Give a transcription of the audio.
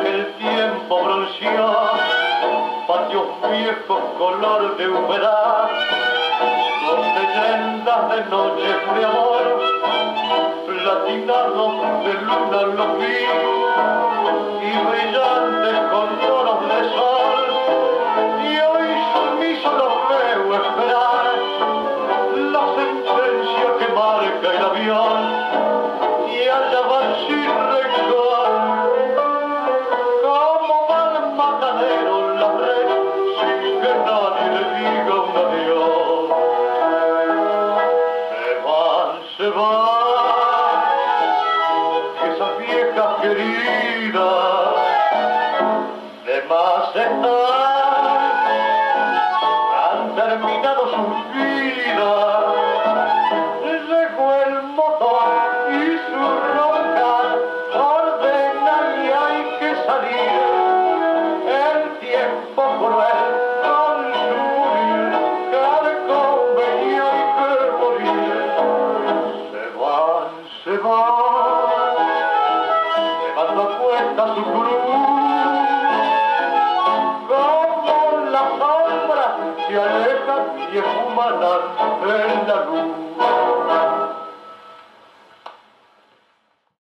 que el tiempo bronceó, patios viejos color de humedad, con leyendas de noches de amor, platinados de luna los vi y brillantes con tonos de sol, y hoy sumiso los veo esperar la sentencia que marca el avión, y allá van sin rencor, como va al matadero la red, sin que nadie le diga un adiós. Se van, esas viejas queridas, de más están, han terminado sus vidas. Llegó el motor y su roncar ordena y hay que salir. El tiempo cruel con su morir, carcome y hay que morir. Se van, llevando a cuesta su cruz, como las sombras se alejan y esfuman en la luz.